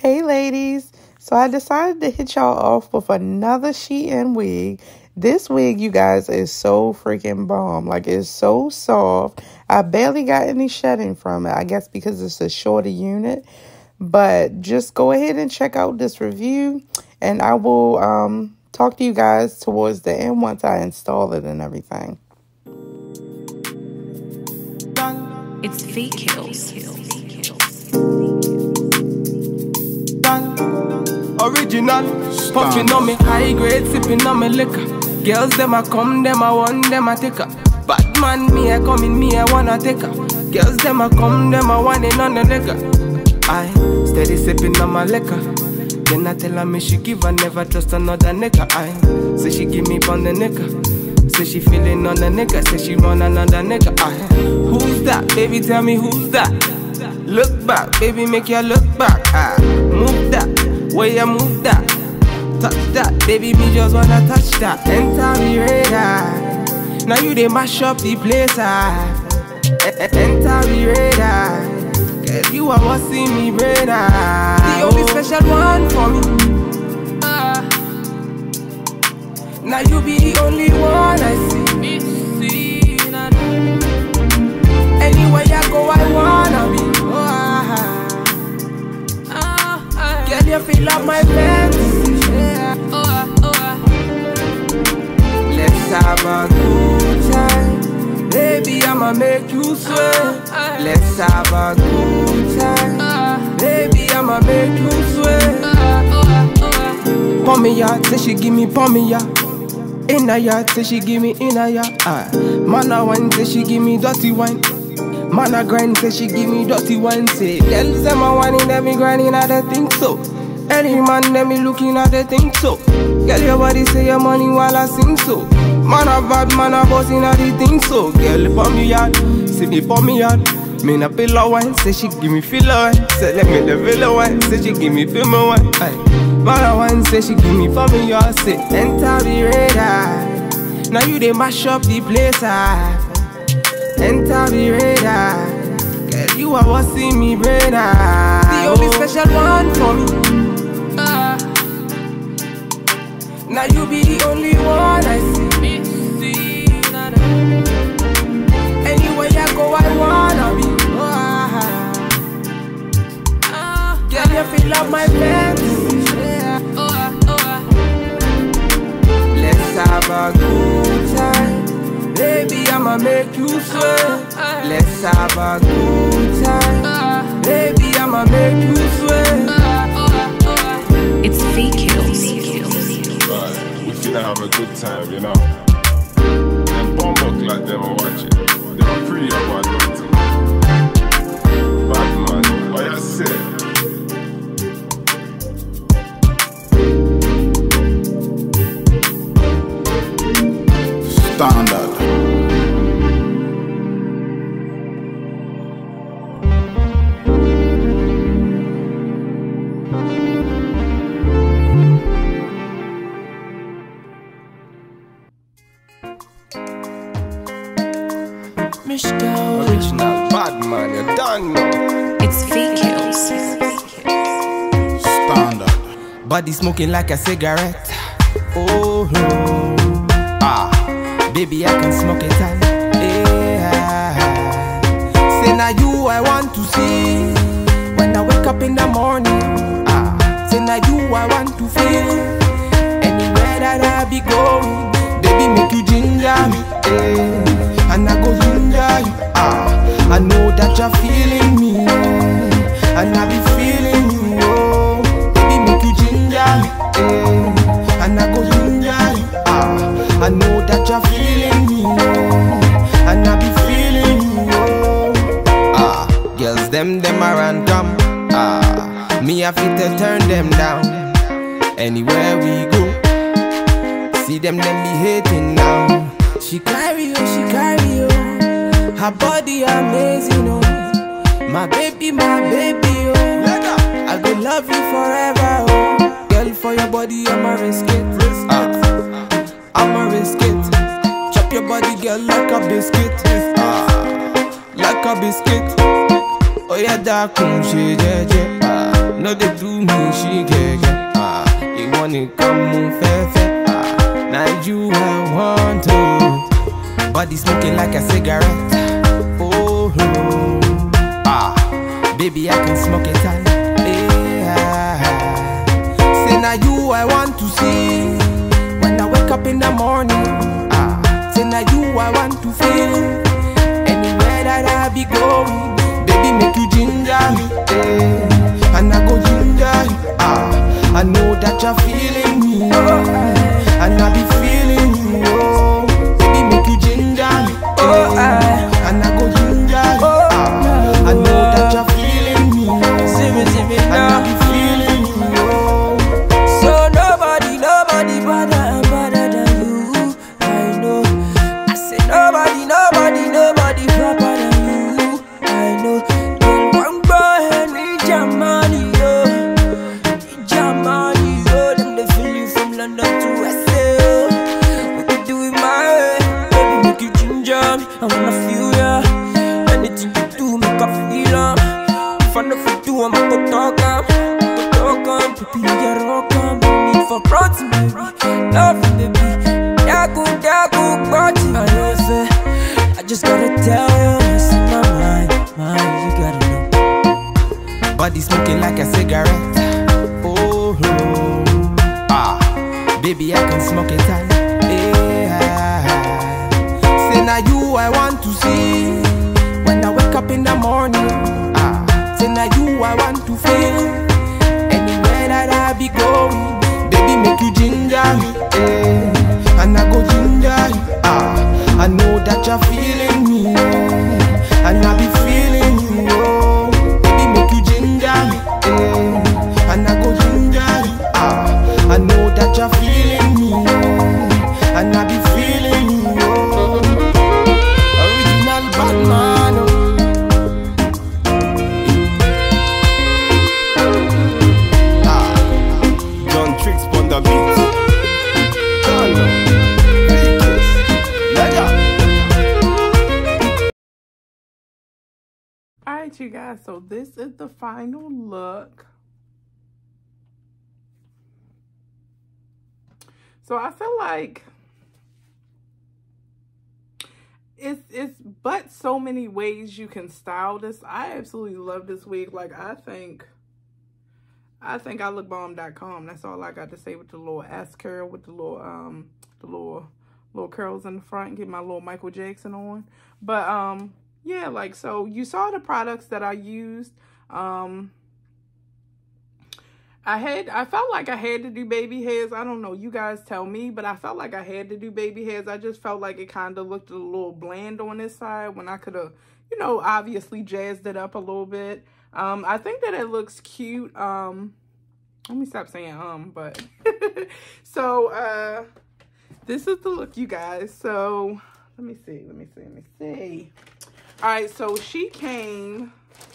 Hey ladies, so I decided to hit y'all off with another Shein wig. This wig, you guys, is so freaking bomb. Like, it's so soft. I barely got any shedding from it. I guess because it's a shorter unit. But just go ahead and check out this review. And I will talk to you guys towards the end once I install it and everything. It's Feet Kills. Original, puffin' on me high grade, sipping on me liquor. Girls, them a come, them a want, them a take her. Bad man, me a coming, me a wanna take her. Girls, them a come, them a want it on the liquor. I steady sipping on my liquor. Then I tell her me she give her, never trust another nigga. I say she give me on the nigga. Say she feeling on the nigga, say she run another nigga. I who's that? Baby, tell me who's that? Look back, baby, make you look back. I move that. Where you move that, touch that, baby, me just wanna touch that. Enter me radar, now you they mash up the place. Enter me radar, girl, you are what see me radar. The only special one for me. Now you be the only one I see. Anywhere you go, I wanna be. Girl, you feel up my fantasy. Let's have a good time. Baby, I'ma make you sweat. Let's have a good time. Baby, I'ma make you sweat. Pour me out, say she give me pour me out. In a yard, say she give me in a yard. Man a wine, say she give me dirty wine. Man a grind, say she give me dirty wine. Say, girls them a whining, them me grinding, I don't think so. Any man, them me looking at the think so. Girl, your body say your money while I sing so. Man a bad, man a bossing at the think so. Girl, pour me out, see me pour me out. Me na pillow wine, say she give me filler wine. Say let me the villa wine, say she give me film wine. Man a wine, say she give me for me out. Say enter the radar, now you they mash up the place. Enter the radar, girl, you are what see me radar. The only special one for me. Now you be the only one I see. Anywhere you go, I wanna be. Girl, you feel up my fantasy. Let's have a good time. Baby, I'ma make you sweat. Let's have a good time. Baby, I'ma make you sweat. It's Feet Kills. We finna have a good time, you know. Them bomb like them are watching. They are pretty about that. Bad man, what you say? Standard. Original bad man, you don't know. It's Feet Kills. Standard. Body smoking like a cigarette. Oh, baby, I can smoke it all. Yeah. Say now you I want to see when I wake up in the morning. Say now you I want to feel anywhere that I be going. Baby, make you ginger me. And I go ginger you. I know that you're feeling me, and I be feeling you. Oh, baby, make you ginger me, and I go ginger you. I know that you're feeling me, and I be feeling you. Girls, them a random. Me I fit to turn them down. Anywhere we go, see them be hating now. She carry you, her body amazing, oh. My baby, oh. I go love you forever, oh. Girl, for your body, I'ma risk it. I'ma risk it. Chop your body, girl, like a biscuit. Like a biscuit. Oh yeah, dark, she, know they do me, she get. You wanna come move fair. Now you I want to. Body smoking like a cigarette. Oh, baby, I can smoke it all. Say now you I want to see. When I wake up in the morning. Say now you I want to feel. Anywhere that I be going, baby, make you ginger me. And I go ginger you. I know that you're feeling me. And I be feeling you. Baby, make you ginger me. And I go ginger you. I know that you're feeling me. And I be feeling you. So nobody better than you. I know. I say nobody proper than you. I know. Girl, one boy need your money, yo. Need your money, yo. Them they feel you from London to SA. We can do it my way. Baby, make you ginger me. I wanna feel ya. Anything you do, make I feel if I know if you do, I'ma go talk baby, you're welcome. No need for protein, baby. Love you, baby. Dagu, party. I just gotta tell you what's in my mind, you gotta know. Body smoking like a cigarette. Oh, baby, I can smoke it all. Say now you I want to see. When I wake up in the morning. Say now you I want to feel. Anywhere that I be going, baby, make you ginger me. And I go ginger you. I know that you're feeling me. And I be feeling you. Baby, make you ginger me. And I go ginger you. I know that you're feeling me. And I be feeling you. Original Batman. Tricks on the beat. Alright, you guys, so this is the final look. So I feel like it's but so many ways you can style this. I absolutely love this wig. Like I think I look bomb.com. That's all I got to say with the little ass curl with the little curls in the front. Get my little Michael Jackson on. But yeah, like, so you saw the products that I used. I felt like I had to do baby hairs. I don't know, you guys tell me, but I felt like I had to do baby hairs. I just felt like it kind of looked a little bland on this side when I could have, you know, obviously jazzed it up a little bit. I think that it looks cute. Let me stop saying but so this is the look, you guys. So let me see. All right, so she came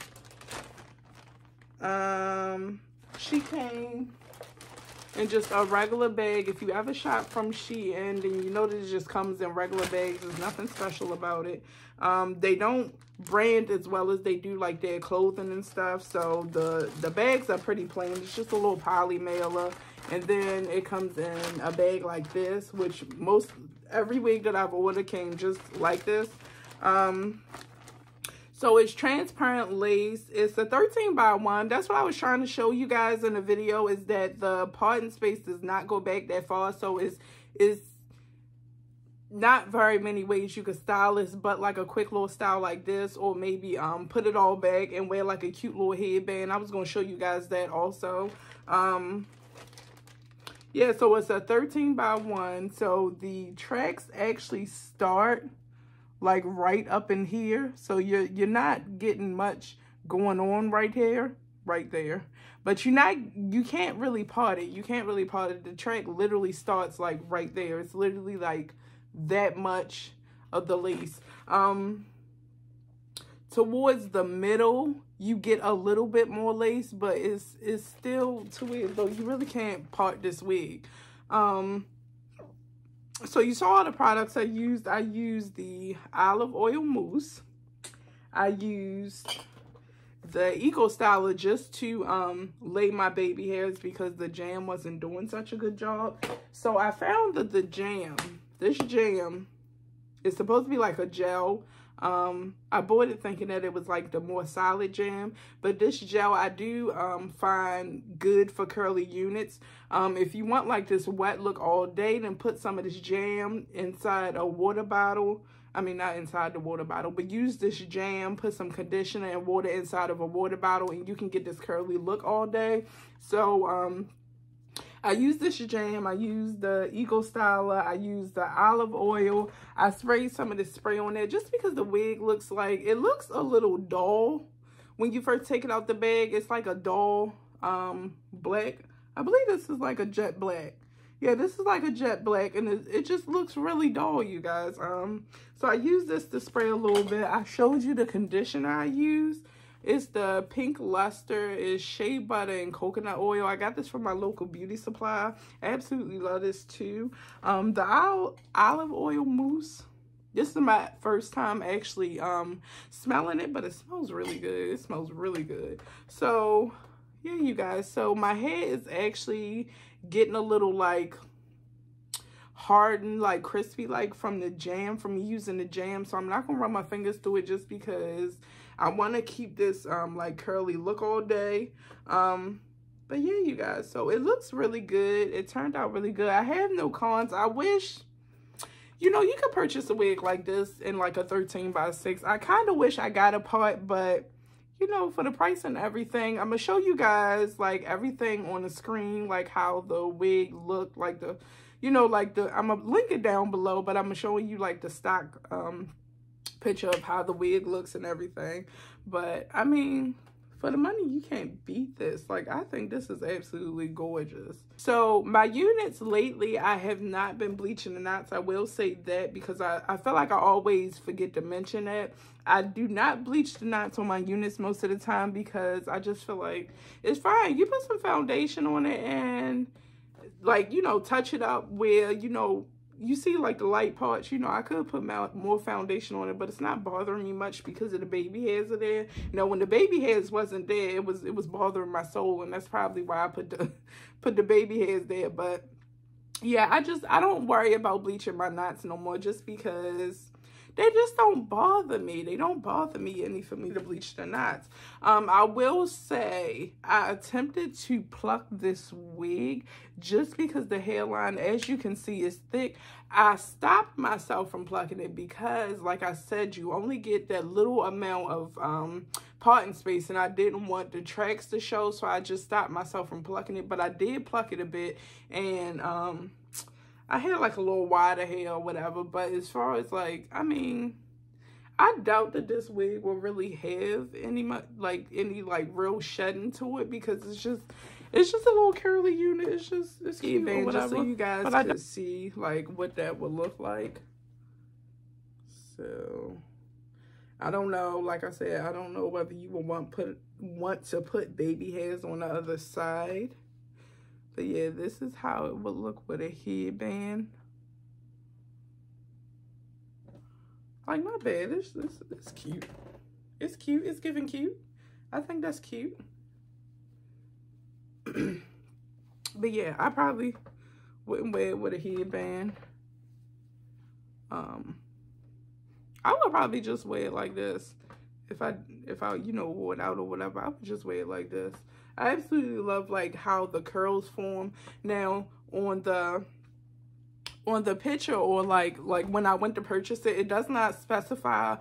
in just a regular bag. If you ever shop from Shein, then you know that it just comes in regular bags. There's nothing special about it. They don't brand as well as they do like their clothing and stuff, so the bags are pretty plain. It's just a little poly mailer, and then it comes in a bag like this, which every wig that I've ordered came just like this. So it's transparent lace. It's a 13x1. That's what I was trying to show you guys in the video, is that the parting space does not go back that far. So it's not very many ways you could style this, but like a quick little style like this, or maybe put it all back and wear like a cute little headband. I was going to show you guys that also. Yeah, so it's a 13x1. So the tracks actually start like right up in here, so you're not getting much going on right there, but you can't really part it. The track literally starts like right there. It's literally like that much of the lace. Towards the middle you get a little bit more lace, but it's still too weird, though. You really can't part this wig. So you saw all the products I used. I used the olive oil mousse. I used the Eco Styler just to lay my baby hairs because the jam wasn't doing such a good job. So I found that this jam is supposed to be like a gel. I bought it thinking that it was like the more solid jam, but this gel I do find good for curly units. If you want like this wet look all day, then put some of this jam inside a water bottle. I mean, not inside the water bottle, but use this jam, put some conditioner and water inside of a water bottle, and you can get this curly look all day. So I use this jam, I use the Eco Styler, I use the olive oil. I sprayed some of this spray on there just because the wig looks like, it looks a little dull. When you first take it out the bag, it's like a dull black. I believe this is like a jet black. Yeah, this is like a jet black, and it just looks really dull, you guys. So I use this to spray a little bit. I showed you the conditioner I use. It's the Pink Luster. It's shea butter and coconut oil. I got this from my local beauty supply. I absolutely love this too. The olive oil mousse. This is my first time actually smelling it, but it smells really good. It smells really good. So yeah, you guys. So my hair is actually getting a little like hardened, like crispy, like from the jam, from using the jam. So I'm not gonna run my fingers through it just because I want to keep this like curly look all day. But yeah, you guys, so it looks really good. It turned out really good. I have no cons. I wish, you know, you could purchase a wig like this in like a 13x6. I kind of wish I got a part, but you know, for the price and everything, I'm gonna show you guys like everything on the screen, like how the wig looked, like the, you know, like the, I'm gonna link it down below, but I'm gonna show you like the stock picture of how the wig looks and everything. But I mean, for the money, you can't beat this. Like, I think this is absolutely gorgeous. So my units lately, I have not been bleaching the knots. I will say that because I feel like I always forget to mention that. I do not bleach the knots on my units most of the time because I just feel like it's fine. You put some foundation on it and like, you know, touch it up where, you know, you see like the light parts, you know, I could put more foundation on it, but it's not bothering me much because of the baby hairs are there. You know, when the baby hairs wasn't there, it was bothering my soul, and that's probably why I put the baby hairs there. But yeah, I don't worry about bleaching my knots no more just because they just don't bother me. They don't bother me any for me to bleach the knots. I will say I attempted to pluck this wig just because the hairline, as you can see, is thick. I stopped myself from plucking it because, like I said, you only get that little amount of parting space, and I didn't want the tracks to show, so I just stopped myself from plucking it. But I did pluck it a bit, and I had like a little wider hair or whatever, but as far as like, I mean, I doubt that this wig will really have any real shedding to it because it's just a little curly unit. It's cute or whatever. Just so you guys can see like what that would look like. So I don't know. Like I said, I don't know whether you will want to put baby hairs on the other side. But yeah, this is how it would look with a headband. Like, not bad. It's cute. It's cute. It's giving cute. I think that's cute. But yeah, I probably wouldn't wear it with a headband. I would probably just wear it like this. If I you know, wore it out or whatever, I would just wear it like this. I absolutely love like how the curls form. Now on the picture, or like when I went to purchase it, it does not specify.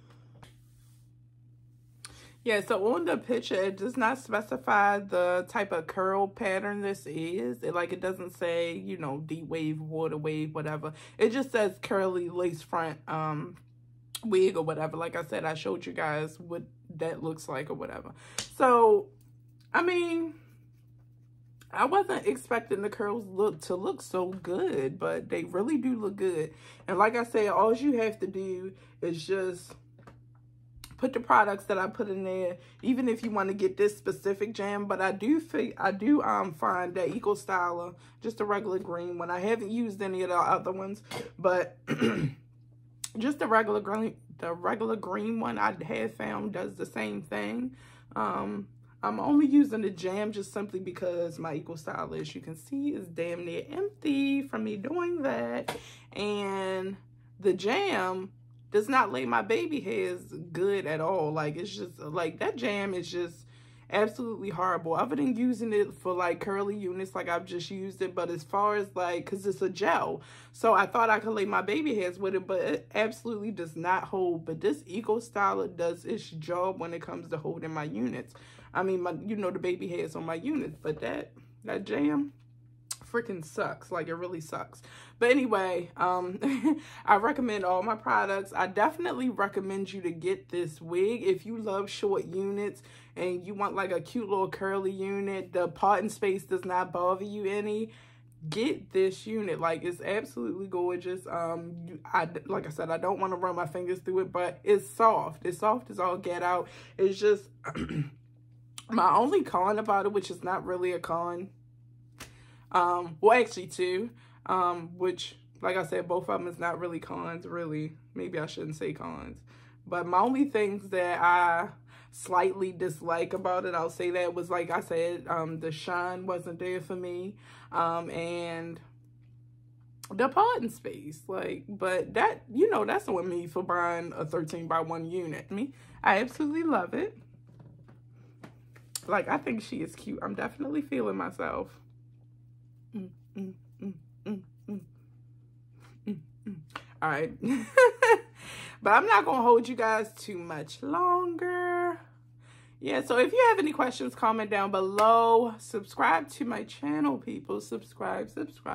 Yeah, so on the picture, it does not specify the type of curl pattern this is. It doesn't say, you know, deep wave, water wave, whatever. It just says curly lace front wig or whatever. Like I said, I showed you guys what that looks like or whatever. So I mean, I wasn't expecting the curls to look so good, but they really do look good. And like I said, all you have to do is just put the products that I put in there, even if you want to get this specific jam. But I do find that Eco Styler, just a regular green one. I haven't used any of the other ones, but just the regular green one I have found does the same thing. I'm only using the jam just simply because my Eco Stylist, you can see, is damn near empty from me doing that. And the jam does not lay my baby hairs good at all. Like, it's just, like, that jam is just absolutely horrible. Other than using it for, like, curly units, like, I've just used it. But as far as, like, because it's a gel, so I thought I could lay my baby hairs with it, but it absolutely does not hold. But this Eco Styler does its job when it comes to holding my units. I mean, my, you know, the baby hairs on my units, but that jam freaking sucks. Like, it really sucks. But anyway, I recommend all my products. I definitely recommend you to get this wig if you love short units and you want like a cute little curly unit. The parting space does not bother you any. Get this unit. Like, it's absolutely gorgeous. Like I said, I don't want to run my fingers through it, but it's soft. It's soft as all get out. It's just my only con about it, which is not really a con, well, actually two, which, like I said, both of them is not really cons, really. Maybe I shouldn't say cons. But my only things that I slightly dislike about it, I'll say that, was, like I said, the shine wasn't there for me, and the parting space. Like, but that, you know, that's on me for buying a 13x1 unit. I absolutely love it. Like, I think she is cute. I'm definitely feeling myself. All right. But I'm not gonna hold you guys too much longer. Yeah, so if you have any questions, comment down below. Subscribe to my channel, people. Subscribe.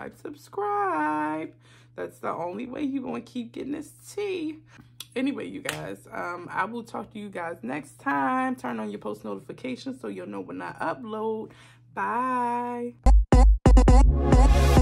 That's the only way you're gonna keep getting this tea. Anyway, you guys, I will talk to you guys next time. Turn on your post notifications so you'll know when I upload. Bye.